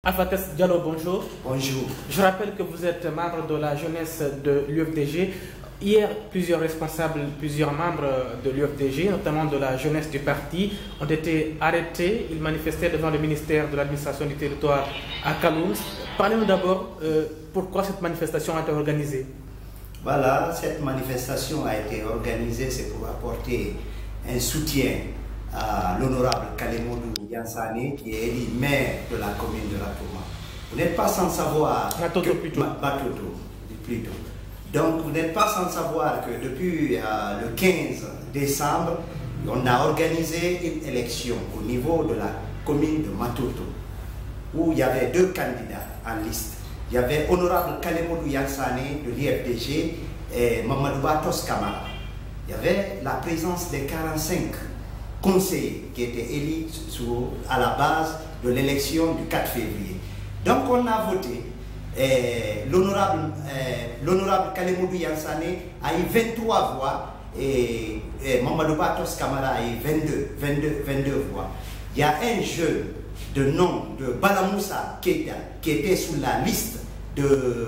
Alphatès Diallo, bonjour. Bonjour. Je rappelle que vous êtes membre de la jeunesse de l'UFDG. Hier, plusieurs responsables, plusieurs membres de l'UFDG, notamment de la jeunesse du parti, ont été arrêtés. Ils manifestaient devant le ministère de l'administration du territoire à Kaloum. Parlez-nous d'abord pourquoi cette manifestation a été organisée. Voilà, cette manifestation a été organisée, c'est pour apporter un soutien à l'honorable Kalemodou Yansane, qui est élu maire de la commune de Ratouma. Vous n'êtes pas sans savoir Matoto plutôt. Plutôt. Donc vous n'êtes pas sans savoir que depuis le 15 décembre, on a organisé une élection au niveau de la commune de Matoto, où il y avait deux candidats en liste. Il y avait honorable Kalemodou Yansane de l'IFDG et Mamadou Batos Kamara. Il y avait la présence des 45 conseillers qui étaient élus à la base de l'élection du 4 février. Donc on a voté. L'honorable Kalemodou Yansane a eu 23 voix et Mamadou Batos Kamara a eu 22 voix. Il y a un jeune de nom de Balamoussa Keita qui était sur la liste du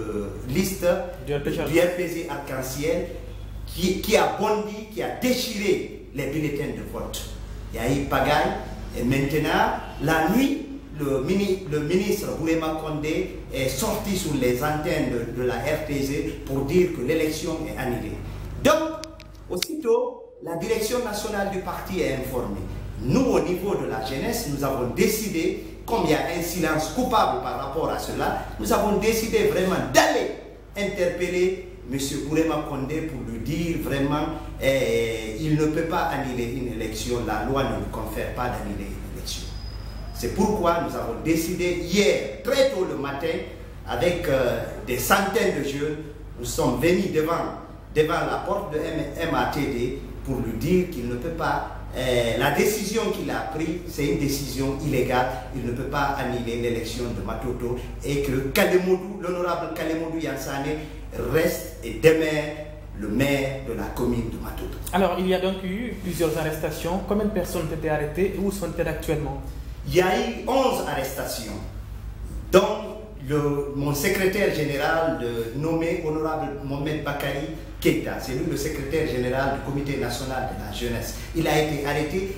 RPG Arc-en-Ciel qui a bondi, qui a déchiré les bulletins de vote. Il y a eu pagaille et maintenant, la nuit, le ministre Bourema Condé est sorti sur les antennes de la RTG pour dire que l'élection est annulée. Donc, aussitôt, la direction nationale du parti est informée. Nous, au niveau de la jeunesse, nous avons décidé, comme il y a un silence coupable par rapport à cela, nous avons décidé vraiment d'aller interpeller M. Bourema Condé pour lui dire vraiment il ne peut pas annuler une élection, la loi ne lui confère pas d'annuler une élection. C'est pourquoi nous avons décidé hier, très tôt le matin, avec des centaines de jeunes, nous sommes venus devant la porte de MATD pour lui dire qu'il ne peut pas, la décision qu'il a prise, c'est une décision illégale, il ne peut pas annuler l'élection de Matoto et que l'honorable Kalemodou Yansane reste et demeure le maire de la commune de Matoto. Alors, il y a donc eu plusieurs arrestations. Combien de personnes ont été arrêtées et où sont-elles actuellement? Il y a eu 11 arrestations, dont mon secrétaire général nommé honorable Mohamed Bakari Keita, c'est lui le secrétaire général du comité national de la jeunesse. Il a été arrêté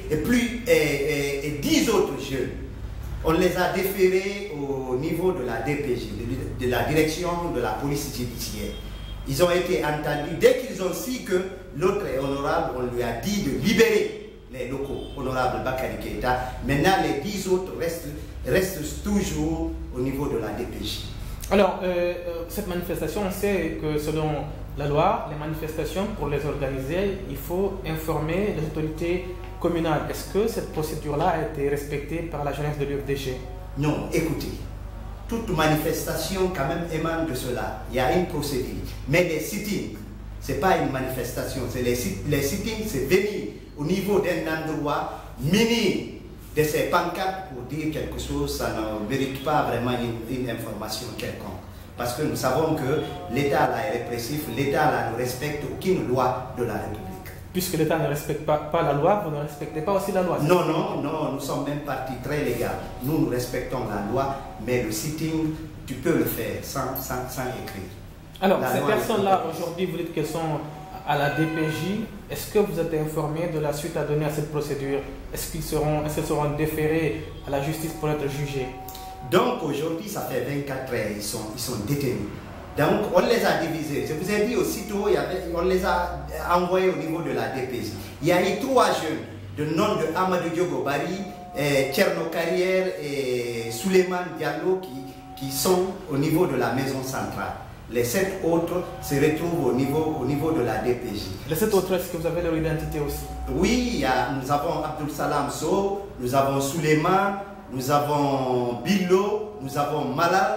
et 10 autres jeunes. On les a déférés au niveau de la DPJ, de la direction de la police judiciaire. Ils ont été entendus. Dès qu'ils ont su que l'autre est honorable, on lui a dit de libérer les locaux, honorable Bakari Keita. Maintenant, les 10 autres restent toujours au niveau de la DPJ. Alors, cette manifestation, on sait que selon la loi, les manifestations, pour les organiser, il faut informer les autorités communales. Est-ce que cette procédure-là a été respectée par la jeunesse de l'UFDG? Non, écoutez, toute manifestation quand même émane de cela. Il y a une procédure. Mais les sittings, ce n'est pas une manifestation. Les sittings, c'est venir au niveau d'un endroit muni de ces pancartes pour dire quelque chose, ça ne mérite pas vraiment une information quelconque. Parce que nous savons que l'État est répressif, l'État ne respecte aucune loi de la République. Puisque l'État ne respecte pas la loi, vous ne respectez pas aussi la loi? Non, nous sommes même parti très légal. Nous respectons la loi, mais le sitting, tu peux le faire sans écrire. Alors, ces personnes-là, aujourd'hui, vous dites qu'elles sont à la DPJ. Est-ce que vous êtes informé de la suite à donner à cette procédure? Est-ce qu'elles seront déférés à la justice pour être jugés? Donc aujourd'hui, ça fait 24 heures, ils sont détenus. Donc on les a divisés. Je vous ai dit aussitôt, on les a envoyés au niveau de la DPJ. Il y a eu 3 jeunes de nom de Amadou Diogo Bari, Tcherno Carrière et Souleymane Diallo qui sont au niveau de la maison centrale. Les 7 autres se retrouvent au niveau de la DPJ. Les 7 autres, est-ce que vous avez leur identité aussi? Oui, nous avons Abdul Salam So, nous avons Souleymane, nous avons Billo, nous avons Malal,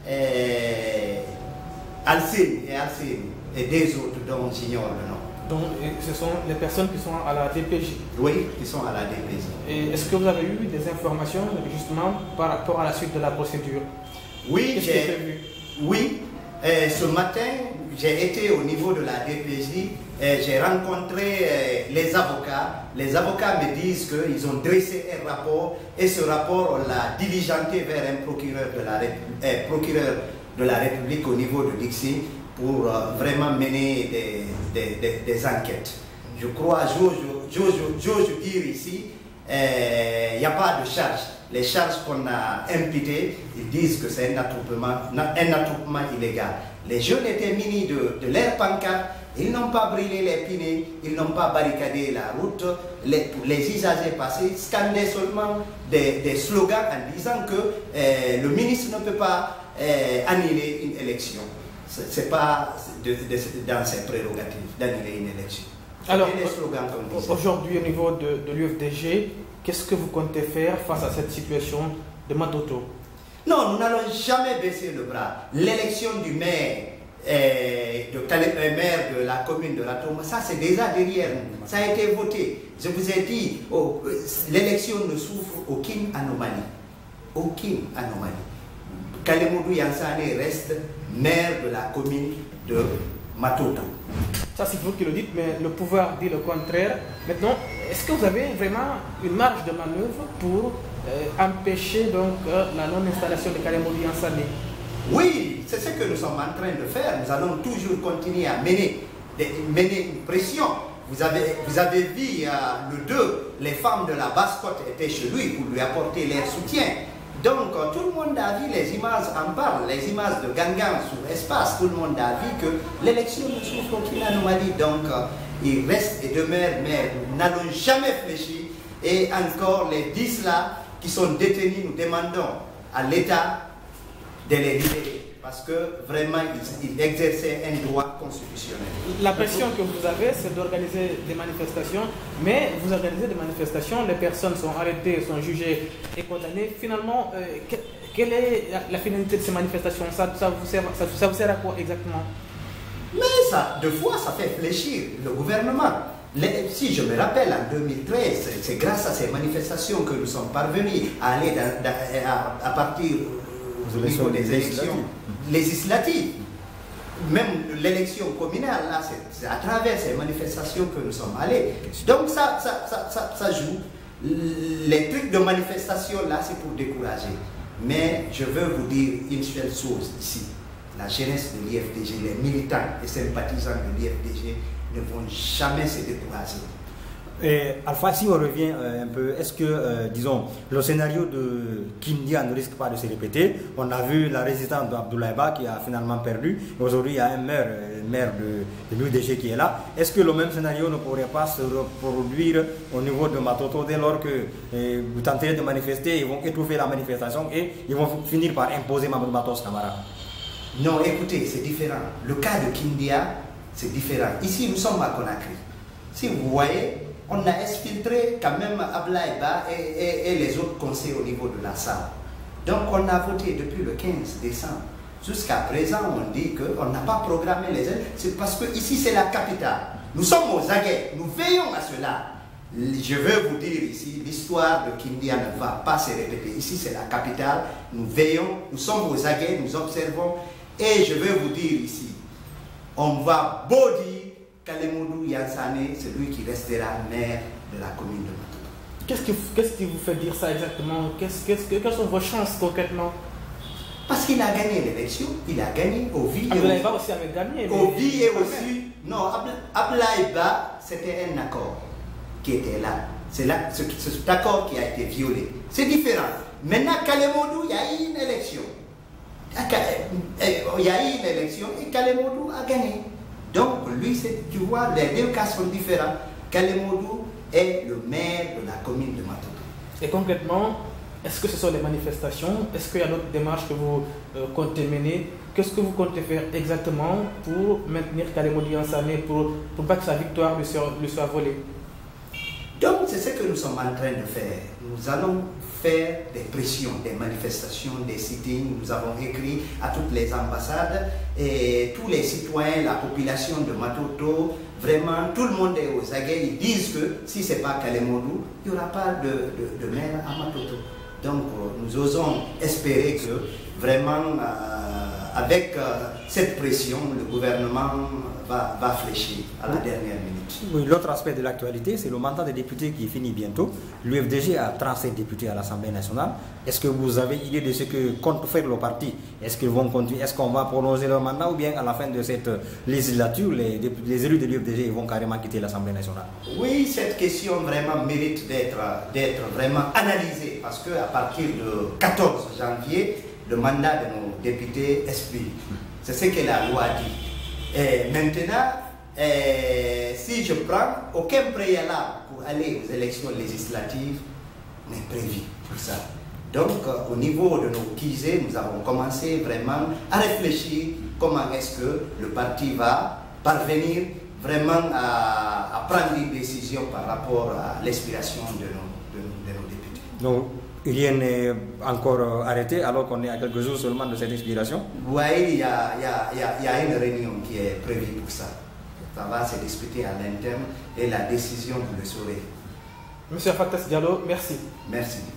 Alcine et des autres dont j'ignore le nom. Donc ce sont les personnes qui sont à la DPJ? Oui, qui sont à la DPJ. Et est-ce que vous avez eu des informations justement par rapport à la suite de la procédure? Oui, Ce matin, j'ai été au niveau de la DPJ, j'ai rencontré les avocats. Les avocats me disent qu'ils ont dressé un rapport et ce rapport, on l'a diligenté vers un procureur de la République au niveau de Dixie pour vraiment mener des enquêtes. Je crois, j'ose dire ici, il n'y a pas de charge. Les charges qu'on a imputées, ils disent que c'est un attroupement illégal. Les jeunes étaient munis de leurs pancartes, ils n'ont pas brûlé les pneus, ils n'ont pas barricadé la route. Les usagers passés scandaient seulement des slogans en disant que le ministre ne peut pas annuler une élection. Ce n'est pas dans ses prérogatives d'annuler une élection. Alors, aujourd'hui, au niveau de l'UFDG, qu'est-ce que vous comptez faire face à cette situation de Matoto? Non, nous n'allons jamais baisser le bras. L'élection du maire, maire de la commune de Ratoma, ça c'est déjà derrière nous. Ça a été voté. Je vous ai dit, l'élection ne souffre aucune anomalie. Aucune anomalie. Kalemoudou Yansane reste maire de la commune de Matoto. Ça c'est vous qui le dites, mais le pouvoir dit le contraire. Maintenant, est-ce que vous avez vraiment une marge de manœuvre pour empêcher donc la non-installation de Kalemoudou Yansane? Oui, c'est ce que nous sommes en train de faire. Nous allons toujours continuer à mener une pression. Vous avez vu le 2, les femmes de la Basse-Côte étaient chez lui pour lui apporter leur soutien. Donc tout le monde a vu, les images en parlent, les images de Gangan sur l'espace, tout le monde a vu que l'élection ne souffre aucune anomalie. Donc il reste et demeure, mais nous n'allons jamais fléchir. Et encore les 10 là qui sont détenus, nous demandons à l'État de les libérer. Parce que vraiment, ils exerçaient un droit constitutionnel. La pression que vous avez, c'est d'organiser des manifestations, mais vous organisez des manifestations, les personnes sont arrêtées, sont jugées et condamnées. Finalement, quelle est la finalité de ces manifestations? Ça vous sert à quoi exactement? Mais ça, deux fois, ça fait fléchir le gouvernement. Si je me rappelle, en 2013, c'est grâce à ces manifestations que nous sommes parvenus à aller à partir des élections législatives. Même l'élection communale, là, c'est à travers ces manifestations que nous sommes allés. Donc ça joue. Les trucs de manifestation, là, c'est pour décourager. Mais je veux vous dire une seule chose ici. La jeunesse de l'IFDG, les militants et sympathisants de l'IFDG ne vont jamais se décourager. Alpha, si on revient un peu, est-ce que, disons, le scénario de Kindia ne risque pas de se répéter? On a vu la résistance d'Abdoulaye Ba qui a finalement perdu. Aujourd'hui, il y a un maire de l'UDG qui est là. Est-ce que le même scénario ne pourrait pas se reproduire au niveau de Matoto dès lors que vous tentez de manifester, ils vont étouffer la manifestation et ils vont finir par imposer Mamadou Matos Camara? Non, écoutez, c'est différent. Le cas de Kindia, c'est différent. Ici, nous sommes à Conakry. Si vous voyez, on a exfiltré quand même Abdoulaye Ba et les autres conseils au niveau de la salle. Donc on a voté depuis le 15 décembre. Jusqu'à présent, on dit qu'on n'a pas programmé les aides. C'est parce que ici c'est la capitale. Nous sommes aux aguets, nous veillons à cela. Je veux vous dire ici, l'histoire de Kindia ne va pas se répéter. Ici c'est la capitale, nous veillons, nous sommes aux aguets, nous observons. Et je veux vous dire ici, on va beau dire Kalemoudou Yansane, c'est lui qui restera maire de la commune de Matoto. Qu'est-ce qui vous fait dire ça exactement? Quelles sont vos chances concrètement? Parce qu'il a gagné l'élection, il a gagné au vie. Abdoulaye Ba aussi avait gagné. Au vie et aussi. Non, Abdoulaye Ba, c'était un accord qui était là. C'est cet accord qui a été violé. C'est différent. Maintenant, Kalemoudou, il y a eu une élection. Il y a eu une élection et Kalemoudou a gagné. Donc, lui, tu vois, les deux cas sont différents. Kalemoudou est le maire de la commune de Matoto. Et concrètement, est-ce que ce sont les manifestations? Est-ce qu'il y a d'autres démarches que vous comptez mener? Qu'est-ce que vous comptez faire exactement pour maintenir Kalemoudou Yansane, pour pas que sa victoire lui soit volée? Donc, c'est ce que nous sommes en train de faire. Nous allons faire des pressions, des manifestations, des sittings. Nous avons écrit à toutes les ambassades et tous les citoyens, la population de Matoto, vraiment tout le monde est aux aguets. Ils disent que si ce n'est pas Kalemoudou, il n'y aura pas de maire à Matoto. Donc nous osons espérer que vraiment avec cette pression, le gouvernement va fléchir à la dernière minute. Oui, l'autre aspect de l'actualité, c'est le mandat des députés qui finit bientôt. L'UFDG a 37 députés à l'Assemblée nationale. Est-ce que vous avez idée de ce que compte faire le parti? Est-ce qu'ils vont continuer? Est-ce qu'on va prolonger leur mandat ou bien à la fin de cette législature, les élus de l'UFDG vont carrément quitter l'Assemblée nationale? Oui, cette question vraiment mérite d'être vraiment analysée parce qu'à partir du 14 janvier, le mandat de nos députés expire. C'est ce que la loi dit. Et maintenant, si je prends, aucun préalable pour aller aux élections législatives n'est prévu pour ça. Donc, au niveau de nos QG, nous avons commencé vraiment à réfléchir comment est-ce que le parti va parvenir vraiment à prendre une décision par rapport à l'expiration de nos députés. Donc, rien n'est encore arrêté alors qu'on est à quelques jours seulement de cette expiration? Oui, il y a une réunion qui est prévue pour ça. Ça va se discuter à l'interne et la décision, vous le saurez. Monsieur Fatas Diallo, merci. Merci.